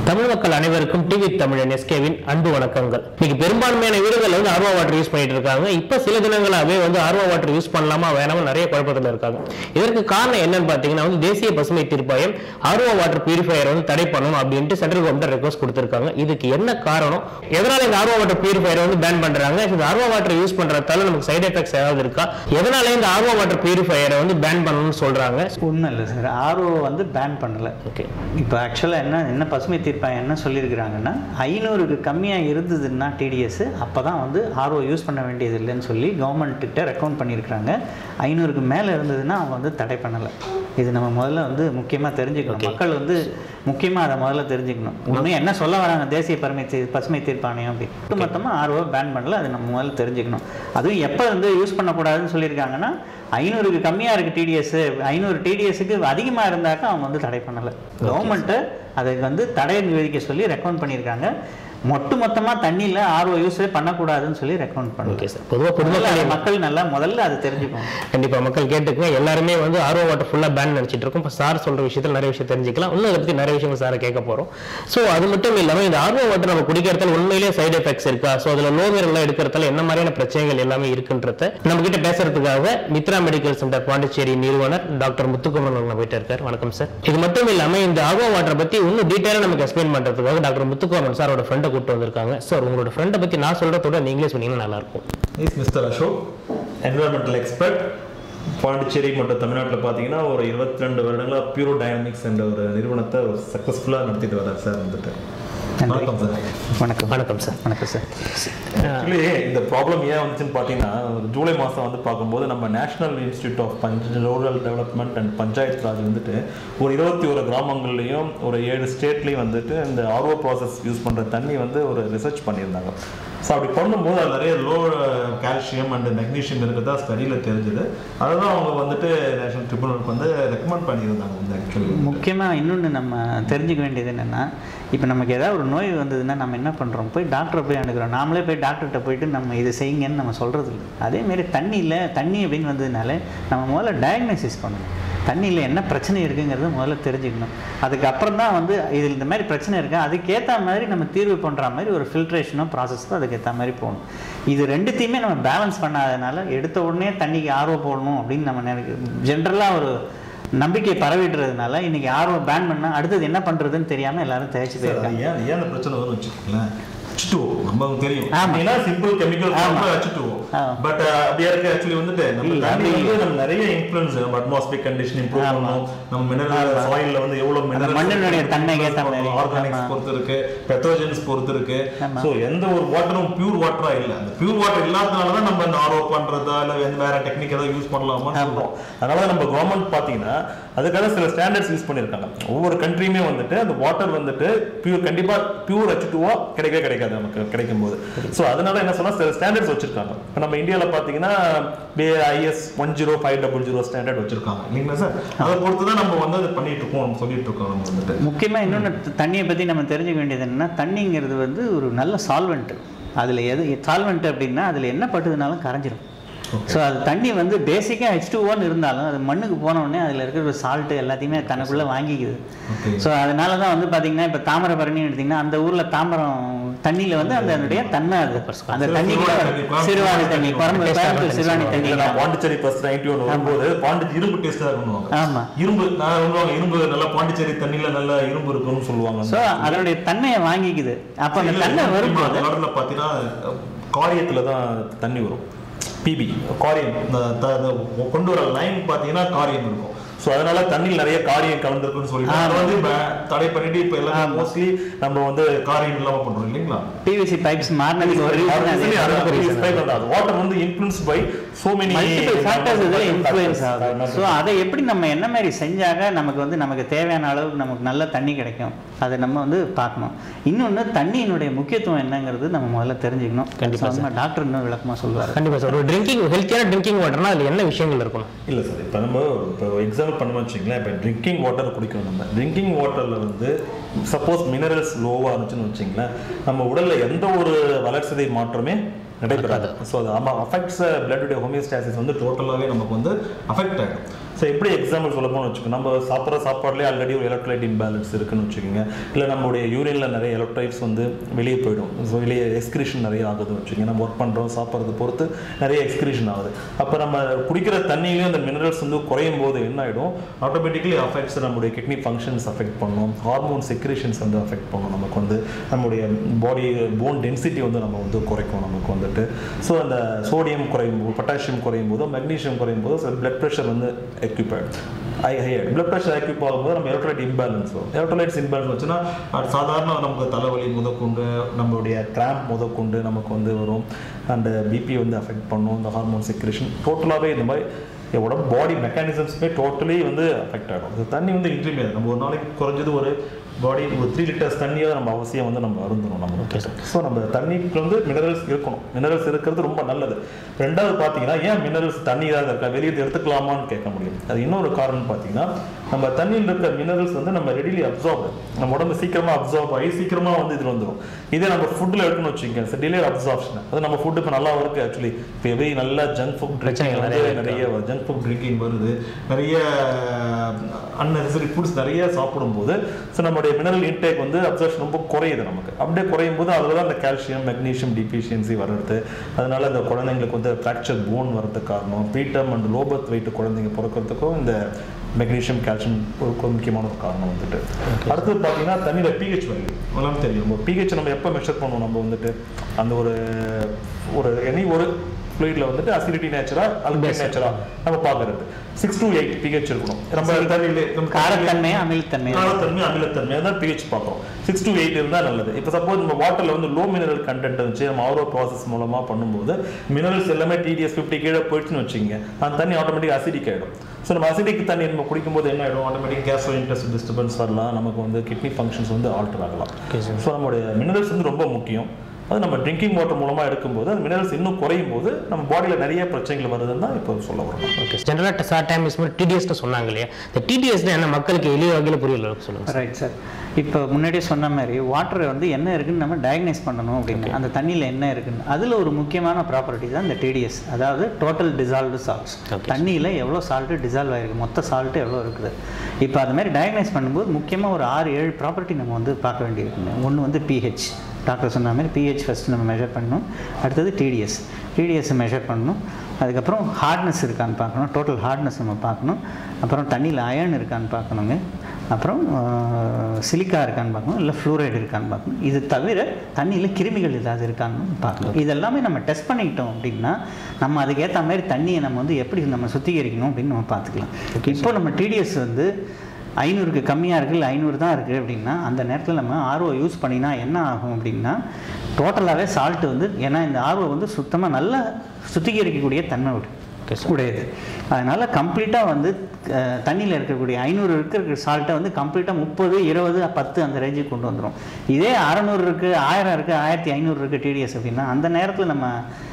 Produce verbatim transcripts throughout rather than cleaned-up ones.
தமிழ் மக்கள் அனைவருக்கும் டிவி தமிழன் எஸ்கேவின் அன்பு வணக்கங்கள். இன்னைக்கு பெரும்பான்மையான வீடுகளில் வந்து ஆர்வோ வாட்டர் யூஸ் பண்ணிட்டு இருக்காங்க. இப்ப சில தினங்களாவே வந்து ஆர்வோ வாட்டர் யூஸ் பண்ணலாமா வேணாமா நிறைய குழப்பத்தில் இருக்காங்க. இதற்கு காரணம் என்னன்னு பாத்தீங்கன்னா வந்து தேசிய பசுமை தீர்ப்பாயம் ஆர்வோ வாட்டர் பியூரிஃபையர் வந்து தடை பண்ணணும் அப்படின்ட்டு சென்ட்ரல் கவர்மெண்ட் ரெக்வஸ்ட் கொடுத்திருக்காங்க. இதுக்கு என்ன காரணம், எதனால இந்த ஆர்வோ வாட்டர் பியூரிஃபையர் வந்து பேன் பண்றாங்க, இந்த ஆர்வோ வாட்டர் யூஸ் பண்றதால நமக்கு சைடு எஃபெக்ட்ஸ் ஏதாவது இருக்கா, எதனால இந்த ஆர்வோ வாட்டர் பியூரிஃபையரை வந்து பேன் பண்ணணும்னு சொல்றாங்க? ஒன்றும் இல்லை சார், ஆர்ஓ வந்து பேன் பண்ணல. ஓகே, இப்போ ஆக்சுவலாக என்ன என்ன பசுமை தீர்ப்பாயம் என்ன சொல்லியிருக்கிறாங்கன்னா, ஐநூறுக்கு கம்மியாக இருந்ததுன்னா டிடிஎஸ் அப்போ தான் வந்து ஆர்ஓ யூஸ் பண்ண வேண்டியது இல்லைன்னு சொல்லி கவர்மெண்ட்டுக்கிட்ட ரெக்கமெண்ட் பண்ணியிருக்கிறாங்க. ஐநூறுக்கு மேலே இருந்ததுன்னா அவங்க வந்து தடை பண்ணலை. இது நம்ம முதல்ல வந்து முக்கியமாக தெரிஞ்சுக்கணும். மக்கள் வந்து முக்கியமாக அதை முதல்ல தெரிஞ்சுக்கணும். இன்னும் என்ன சொல்ல வராங்க தேசிய பசுமை பசுமை தீர்ப்பாயம் அப்படி ஒட்டு மொத்தமாக ஆர்ஓ பேன் பண்ணல, அது நம்ம முதல்ல தெரிஞ்சுக்கணும். அதுவும் எப்போ வந்து யூஸ் பண்ணக்கூடாதுன்னு சொல்லியிருக்காங்கன்னா, ஐநூறுக்கு கம்மியாக இருக்குது டிடிஎஸ், ஐநூறு டிடிஎஸ்க்கு அதிகமாக இருந்தாக்கா அவங்க வந்து தடை பண்ணலை. கவர்மெண்ட்டு அதுக்கு வந்து தடை விதிக்க சொல்லி ரெக்கமெண்ட் பண்ணியிருக்காங்க. மொட்டு மொத்தமாக தண்ணியில் ஆர்ஓ யூஸே பண்ணக்கூடாதுன்னு சொல்லி ரெக்கமெண்ட் பண்ணுவோம். ஓகே சார், பொதுவாக பொதுவாக மக்கள் நல்லா முதல்ல அதை தெரிஞ்சுக்கணும். கண்டிப்பாக மக்கள் கேட்டுக்குங்க. எல்லாருமே வந்து ஆர்ஓ வாட்டர் ஃபுல்லாக பேன் நினச்சிட்டு இருக்கோம். இப்போ சார் சொல்கிற விஷயத்தில் நிறைய விஷயம் தெரிஞ்சுக்கலாம். இன்னும் அதை பற்றி நிறைய விஷயங்கள் சாரை கேட்க போகிறோம். ஸோ அது மட்டும் இல்லாமல் இந்த ஆர்ஓ வாட்டர் நம்ம குடிக்கிறதால உண்மையிலேயே சைடு எஃபெக்ட்ஸ் இருக்கா, ஸோ அதில் லோவேரெல்லாம் எடுக்கிறதால என்ன மாதிரியான பிரச்சனைகள் எல்லாமே இருக்குன்றத நம்ம கிட்ட பேசுறதுக்காக மித்ரா மெடிக்கல் சென்டர் பாண்டிச்சேரி நிறுவனர் டாக்டர் முத்துக்குமரன் அவங்க போயிட்டு இருக்கார். வணக்கம் சார். இது மட்டும் இல்லாமல் இந்த ஆர்ஓ வாட்டரை பற்றி இன்னும் டீட்டெயிலாக நமக்கு எக்ஸ்பிளைன் பண்ணுறதுக்காக டாக்டர் முத்துக்குமரன் சாரோட ஃப்ரெண்டை கூட்டு வந்திருக்காங்க. சார், உங்களோட ஃப்ரெண்டை பத்தி நான் சொல்றதோட நீங்களே சொன்னீங்கன்னா நல்லா இருக்கும். Is mister Ashok, environmental expert, Pondicherry மற்றும் தமிழ்நாட்டில் பார்த்தீங்கன்னா ஒரு இருபத்தி ரெண்டு வருடங்களா பியூரோ டைனமிக்ஸ் என்ற ஒரு நிறுவனத்தை சக்ஸஸ்ஃபுல்லாக நடத்திட்டு வர்றார் சார். வந்துட்டு வணக்கம் சார். வணக்கம் வணக்கம் சார். வணக்கம் சார். ஆக்சுவலி இந்த ப்ராப்ளம் ஏன் வந்துச்சுன்னு பார்த்தீங்கன்னா, ஜூலை மாதம் வந்து பார்க்கும்போது நம்ம நேஷனல் இன்ஸ்டியூட் ஆஃப் பஞ்ச rural development and Panchayat Raj வந்துட்டு ஒரு இருபத்தி ஒரு கிராமங்கள்லையும் ஒரு ஏழு ஸ்டேட்லேயும் வந்துட்டு இந்த ஆர்ஓ ப்ராசஸ் யூஸ் பண்ணுற தண்ணி வந்து ஒரு ரிசர்ச் பண்ணியிருந்தாங்க. ஸோ அப்படி பண்ணும்போது அது நிறைய லோ கால்சியம் அண்ட் மெக்னீஷியம் இருக்கிறதா ஸ்டடியில் தெரிஞ்சுது. அதுதான் அவங்க வந்துட்டு நேஷனல் ட்ரிபியூனலுக்கு வந்து ரெக்கமெண்ட் பண்ணியிருந்தாங்க. வந்து ஆக்சுவலி முக்கியமாக இன்னொன்று நம்ம தெரிஞ்சுக்க வேண்டியது என்னென்னா, இப்போ நமக்கு ஏதாவது ஒரு நோய் வந்ததுன்னா நம்ம என்ன பண்ணுறோம், போய் டாக்டரை போய் அணுகிறோம். நாமளே போய் டாக்டர்கிட்ட போயிட்டு நம்ம இதை செய்யுங்கன்னு நம்ம சொல்கிறது இல்லை. அதேமாரி தண்ணியில் தண்ணி அப்படின்னு வந்ததுனால நம்ம முதல்ல டயக்னோசிஸ் பண்ணணும். தண்ணியில் என்ன பிரச்சனை இருக்குங்கிறத முதல்ல தெரிஞ்சுக்கணும். அதுக்கப்புறம் தான் வந்து இதில் இந்த மாதிரி பிரச்சனை இருக்குது, அதுக்கேற்ற மாதிரி நம்ம தீர்வு பண்ணுற மாதிரி ஒரு ஃபில்ட்ரேஷனோ ப்ராசஸ் தான் அதுக்கேற்ற மாதிரி போகணும். இது ரெண்டுத்தையுமே நம்ம பேலன்ஸ் பண்ணாதனால எடுத்த உடனே தண்ணிக்கு ஆர்வம் போடணும் அப்படின்னு நம்ம நினைக்க ஜென்ரலாக ஒரு நம்பிக்கை பரவிடுறதுனால இன்னைக்கு ஆர்வம் பேன் பண்ணால் அடுத்தது என்ன பண்ணுறதுன்னு தெரியாமல் எல்லாரும் தேய்ச்சி போயிருக்காங்க. ஏன் ஏன் அந்த பிரச்சனை வரும்னு வச்சுக்கோங்களேன். நமக்கு தெரியும் அப்படின்னா சிம்பிள் கெமிக்கல் வச்சுட்டுவோம். பட் அப்படியே இருக்கு ஆக்சுவலி வந்துட்டு நம்ம தண்ணியில நம்ம நிறைய இன்ஃப்ளூயன்ஸ், நம்ம அட்மாஸ்பியர் கண்டிஷன் இம்ப்ரூவ் பண்ணணும், நம்ம மினரல் சாயில்ல வந்து எவ்வளவு மினரல் மண்ணினுடைய தன்மை ஏத்த மாதிரி ஆர்கானிக்ஸ் பொறுத்து இருக்கு, பெத்தோஜன்ஸ் பொறுத்து இருக்கு. சோ எந்த ஒரு வாட்டரும் பியூர் வாட்டரா இல்ல. அந்த பியூர் வாட்டர் இல்லாதனால தான் நம்ம இந்த ஆர்ஓ பண்றதா இல்ல எந்த வேற டெக்னிக் ஏதாவது யூஸ் பண்ணலாமான்னு சொல்றோம். அதனால நம்ம கவர்மெண்ட் பாத்தீங்கன்னா அதுக்காக சில ஸ்டாண்டர்ட்ஸ் யூஸ் பண்ணிருக்காங்க. ஒவ்வொரு கண்ட்ரியுமே வந்துட்டு அந்த வாட்டர் வந்துட்டு பியூர் கண்டிப்பா பியூர் எச் டூ ஓ கிடைக்கவே கிடைக்காது நமக்கு கிடைக்கும் போது. ஸோ அதனால என்ன சொன்னா சில ஸ்டாண்டர்ட்ஸ் வச்சிருக்காங்க. இப்போ நம்ம இந்தியாவில் பார்த்தீங்கன்னா IS one zero five double zero standard வச்சிருக்காங்க இல்லைங்களா சார்? அதை பொறுத்து தான் நம்ம வந்து அதை பண்ணிட்டு இருக்கோம் சொல்லிட்டு இருக்கோம். நம்ம வந்துட்டு முக்கியமாக இன்னொன்று தண்ணியை பற்றி நம்ம தெரிஞ்சுக்க வேண்டியது என்னன்னா, தண்ணிங்கிறது வந்து ஒரு நல்ல சால்வெண்ட். அதில் எது சால்வெண்ட் அப்படின்னா அதில் என்ன பட்டுதுனாலும் கரைஞ்சிடும். ஸோ அது தண்ணி வந்து பேசிக்காக ஹெச் டூ ஓன்னு இருந்தாலும் அது மண்ணுக்கு போனோடனே அதில் இருக்கிற ஒரு சால்ட்டு எல்லாத்தையுமே தனக்குள்ளே வாங்கிக்குது. ஸோ அதனால தான் வந்து பார்த்தீங்கன்னா இப்போ தாமிரபரணின்னு எடுத்திங்கன்னா அந்த ஊரில் தாமிரம் தண்ணியில் வந்து அதனுடைய தன்மை அது அந்த தண்ணி சிறுவாணி தண்ணி பரம்பு சிறுவாணி தண்ணி பாண்டிச்சேரி பஸ் நைன்டி ஒன் வரும்போது பாண்டிச்சேரி இரும்பு டேஸ்ட்டாக இருக்கணும். ஆமாம், இரும்பு நான் இரும்பு நல்லா பாண்டிச்சேரி தண்ணியில் நல்லா இரும்பு இருக்குன்னு சொல்லுவாங்க. ஸோ அதனுடைய தன்மையை வாங்கிக்குது. அப்போ அந்த தண்ணி வரும்போது பார்த்தீங்கன்னா காரியத்தில் தான் தண்ணி வரும். பிபி காரியம் கொண்டு வர லைன் பார்த்தீங்கன்னா காரியம் இருக்கும். ஸோ அதனால தண்ணியில் நிறைய காரியம் கலந்துருக்குன்னு சொல்லி அதை வந்து தடை பண்ணிட்டு இப்போ எல்லாம் மோஸ்ட்லி நம்ம வந்து காரியம் இல்லாமல் பண்ணுறோம் இல்லைங்களா? பிவிசி பைப்ஸ் மாறினதுக்கு ஒரு வாட்டர் வந்து influence by so many factors இதில் இன்ஃப்ளூயன்ஸ் ஆகுது. ஸோ அதை எப்படி நம்ம என்ன மாதிரி செஞ்சாக நமக்கு வந்து நமக்கு தேவையான அளவுக்கு நமக்கு நல்ல தண்ணி கிடைக்கும் அதை நம்ம வந்து பார்க்கணும். இன்னொன்று தண்ணியினுடைய முக்கியத்துவம் என்னங்கிறது நம்ம முதல்ல தெரிஞ்சுக்கணும். கண்டிப்பாக டாக்டர் இன்னும் விளக்கமாக சொல்லுவார். கண்டிப்பாக சார். ஒரு ட்ரிங்கிங் ஹெல்த்தியான ட்ரிங்கிங் வாட்டர்னா அதில் என்ன விஷயங்கள் இருக்கணும்? இல்லை சார், இப்போ நம்ம இப்போ எக்ஸாம்பிள் பண்ணணும் வச்சுங்களேன். இப்போ ட்ரிங்கிங் வாட்டர் குடிக்கணும். நம்ம ட்ரிங்கிங் வாட்டரில் வந்து சப்போஸ் மினரல்ஸ் லோவாக இருந்துச்சுன்னு வச்சுங்களேன், நம்ம உடலில் எந்த ஒரு வளர்ச்சிதை மாற்றமே நடைபெறாது. ஸோ அது ஆமாம் அஃபெக்ட்ஸ் பிளட்டுடைய ஹோமியோஸ்டாசிஸ் வந்து டோட்டலாகவே நமக்கு வந்து அஃபெக்ட் ஆகிடும். ஸோ எப்படி எக்ஸாம்பிள் சொல்ல போகணும்னு வச்சுக்கோங்க, நம்ம சாப்பிட்ற சாப்பாடுலேயே ஆல்ரெடி ஒரு எலக்ட்ரோலைட் இம்பேலன்ஸ் இருக்குன்னு வச்சுக்கோங்க, இல்லை நம்மளுடைய யூரினில் நிறைய எலக்ட்ரோலைட்ஸ் வந்து வெளியே போயிடும். ஸோ வெளியே எக்ஸ்கிரீஷன் நிறைய ஆகுதுன்னு வச்சுக்கோங்க, நம்ம ஒர்க் பண்ணுறோம் சாப்பிட்றது பொறுத்து நிறைய எக்ஸ்கிரீஷன் ஆகுது. அப்போ நம்ம குடிக்கிற தண்ணியிலையும் அந்த மினரல்ஸ் வந்து குறையும் போது என்ன ஆகிடும், ஆட்டோமேட்டிக்கலி அஃபெக்ட்ஸ் நம்மளுடைய கிட்னி ஃபங்க்ஷன்ஸ் அஃபெக்ட் பண்ணும், ஹார்மோன் செக்ரேஷன்ஸ் வந்து அஃபெக்ட் பண்ணும், நமக்கு வந்து நம்மளுடைய பாடி போன் டென்சிட்டி வந்து நம்ம வந்து குறைக்கும் நமக்கு வந்துட்டு. ஸோ அந்த சோடியம் குறையும் போது, பொட்டாசியம் குறையும் போது, மெக்னீஷியம் குறையும் போது பிளட் ப்ரெஷர் வந்து எக்யூப் ஆகிடும். ஐ ஹையர் பிளட் ப்ரெஷர் எக்யூப் ஆகும்போது நம்ம எலக்ட்ரோலைட் இம்பேலன்ஸ் வரும். எலக்ட்ரோலைட்ஸ் இம்பேலன்ஸ் வச்சுன்னா அது சாதாரண நமக்கு தலைவலி முதற்கொண்டு நம்மளுடைய கிராம்ப் முதற்கொண்டு நமக்கு வந்து வரும். அந்த பிபி வந்து அஃபெக்ட் பண்ணும், இந்த ஹார்மோன் செக்ரேஷன் டோட்டலாகவே இந்த மாதிரி உடம்பு பாடி மெக்கானிசம்ஸுமே டோட்டலி வந்து அஃபெக்ட் ஆகிடும். அது தண்ணி வந்து இன்க்ரீமியர் நம்ம ஒரு நாளைக்கு குறைஞ்சது ஒரு பாடி ஒரு த்ரீ லிட்டர்ஸ் தண்ணியாக நம்ம அவசியம் வந்து நம்ம அருந்தணும் நமக்கு. ஸோ நம்ம தண்ணிக்கு வந்து மினரல்ஸ் இருக்கணும், மினரல்ஸ் இருக்கிறது ரொம்ப நல்லது. ரெண்டாவது பார்த்தீங்கன்னா ஏன் மினரல்ஸ் தண்ணி தான் இருக்கா, வெளியே எடுத்துக்கலாமான்னு கேட்க முடியும். அது இன்னொரு காரணம் பார்த்தீங்கன்னா நம்ம தண்ணியில் இருக்கிற மினரல்ஸ் வந்து நம்ம ரெடிலி அப்சார்ப், நம்ம உடம்பு சீக்கிரமாக அப்சார்ப் ஆகி சீக்கிரமாக வந்து இது வந்துடும். இதே நம்ம ஃபுட்டில் எடுக்கணும்னு வச்சுக்கோங்க, டிலே அப்சார்ப்ஷன். அது நம்ம ஃபுட்டு இப்போ நல்லா இருக்குது ஆக்சுவலி. இப்போ எவ்வளோ நல்லா ஜங்க் ஃபுட் ட்ரிங்கிங் நிறைய நிறைய ஜங்க் ஃபுட் ட்ரிங்கிங் வருது, நிறைய அன்னெசரி ஃபுட்ஸ் நிறைய சாப்பிடும்போது ஸோ நம்மளுடைய மினரல் இன்டேக் வந்து அப்சர்ப்ஷன் ரொம்ப குறையுது நமக்கு. அப்படியே குறையும் போது அதில் தான் அந்த கால்சியம் மெக்னீஷியம் டிஃபிஷியன்சி வர்றது. அதனால இந்த குழந்தைங்களுக்கு வந்து ஃப்ராக்சர் போன் வர்றதுக்கு காரணம், preterm and low birth weight குழந்தைங்க பிறக்கிறதுக்கும் இந்த மெக்னீஷியம் கால்சியம் ஒரு முக்கியமான ஒரு காரணம் வந்துட்டு. அடுத்தது பார்த்தீங்கன்னா தண்ணியில் பிஹெச் வேல்யூ எல்லாம் தெரியும். நம்ம பிஹெச் நம்ம எப்போ மெஷர் பண்ணுவோம், நம்ம வந்துட்டு அந்த ஒரு ஒரு எனி ஒரு ஃப்ளூயிடில் வந்துட்டு அசிடிட்டி நேச்சரா அல்கலைன் நேச்சரா நம்ம பார்க்கறது சிக்ஸ் டு எயிட் பிஹெச் இருக்கணும். நம்ம தண்ணியிலே காரத்தன்மை அமிலத்தன்மை காரத்தன்மை அமிலத்தன்மை தான் பிஹெச் பார்க்குறோம். சிக்ஸ் டு எயிட் இருந்தால் நல்லது. இப்போ சப்போஸ் நம்ம வாட்டரில் வந்து லோ மினரல் கண்டென்ட் வச்சு நம்ம ஆரோ ப்ராசஸ் மூலமாக பண்ணும்போது மினரல்ஸ் எல்லாமே டிடிஎஸ் ஃபிஃப்டி கீழே போயிடுச்சுன்னு வச்சுங்க, அந்த தண்ணி ஆட்டோமேட்டிக் அசிடிக் ஆகிடும். ஸோ நம்ம அசிடிக் தண்ணி நம்ம குடிக்கும்போது என்ன ஆகிடும், ஆட்டோமேட்டிக் கேஸ்ட்ரோ இன்டெஸ்டைன் டிஸ்டர்பன்ஸ் வரலாம், நமக்கு வந்து கிட்னி ஃபங்க்ஷன்ஸ் வந்து ஆல்டர் ஆகலாம். ஸோ நம்மளுடைய மினரல்ஸ் வந்து ரொம்ப முக்கியம். அது நம்ம ட்ரிங்கிங் வாட்டர் மூலமாக எடுக்கும்போது அந்த மினரல்ஸ் இன்னும் குறையும் போது நம்ம பாடியில் நிறைய பிரச்சனைகள் வருதுன்னு தான் இப்போ சொல்ல வரோம். ஓகே, ஜென்ரலாக சார் டைம் இஸ் டிடிஎஸ்னு சொன்னாங்க இல்லையா, இந்த டிடிஎஸ்னா என்ன மக்களுக்கு எளிய வகையில் புரியல சொல்லுங்கள். Right sir. இப்போ முன்னாடியே சொன்ன மாதிரி வாட்டர் வந்து என்ன இருக்குன்னு நம்ம டயக்னைஸ் பண்ணணும் அப்படின்னு, அந்த தண்ணியில் என்ன இருக்குன்னு அதில் ஒரு முக்கியமான ப்ராப்பர்ட்டி தான் இந்த டிடிஎஸ், அதாவது டோட்டல் டிசால்வ்டு சால்ட்ஸ். தண்ணியில் எவ்வளோ சால்ட்டு டிசால்வ் ஆகிருக்கு, மொத்த சால்ட்டு எவ்வளோ இருக்குது. இப்போ அது மாதிரி டயக்னைஸ் பண்ணும்போது முக்கியமாக ஒரு ஆறு ஏழு ப்ராப்பர்ட்டி நம்ம வந்து பார்க்க வேண்டியிருக்குங்க. ஒன்று வந்து பிஹெச், டாக்டர் சொன்ன மாதிரி பிஹெச் ஃபஸ்ட்டு நம்ம மெஷர் பண்ணணும். அடுத்தது டிடிஎஸ், டிடிஎஸ்ஸை மெஷர் பண்ணணும். அதுக்கப்புறம் ஹார்ட்னஸ் இருக்கான்னு பார்க்கணும், டோட்டல் ஹார்ட்னஸ் நம்ம பார்க்கணும். அப்புறம் தண்ணியில் அயர்ன் இருக்கான்னு பார்க்கணுங்க. அப்புறம் சிலிக்கா இருக்கான்னு பார்க்கணும், இல்லை ஃப்ளூரைடு இருக்கான்னு பார்க்கணும். இது தவிர தண்ணியில் கிருமிகள் ஏதாவது இருக்கான்னு பார்க்கணும். இதெல்லாமே நம்ம டெஸ்ட் பண்ணிக்கிட்டோம் அப்படின்னா நம்ம அதுக்கேற்ற மாதிரி தண்ணியை நம்ம வந்து எப்படி நம்ம சுத்திகரிக்கணும் அப்படின்னு நம்ம பார்த்துக்கலாம். இப்போ நம்ம டிடிஎஸ் வந்து ஐநூறுக்கு கம்மியாக இருக்குது, இல்லை ஐநூறு தான் இருக்குது அப்படின்னா அந்த நேரத்தில் நம்ம ஆர்ஓ யூஸ் பண்ணினா என்ன ஆகும் அப்படின்னா டோட்டலாகவே சால்ட்டு வந்து, ஏன்னா இந்த ஆர்ஓ வந்து சுத்தமாக நல்லா சுத்திகரிக்கக்கூடிய தன்மை உடையது. அதனால் கம்ப்ளீட்டாக வந்து தண்ணியில் இருக்கக்கூடிய ஐநூறு இருக்கிற சால்ட்டை வந்து கம்ப்ளீட்டாக முப்பது இருபது பத்து அந்த ரேஞ்சுக்கு கொண்டு வந்துடும். இதே அறநூறு இருக்குது, ஆயிரம் இருக்குது, ஆயிரத்தி ஐநூறு இருக்குது டிடிஎஸ் அப்படின்னா அந்த நேரத்தில் நம்ம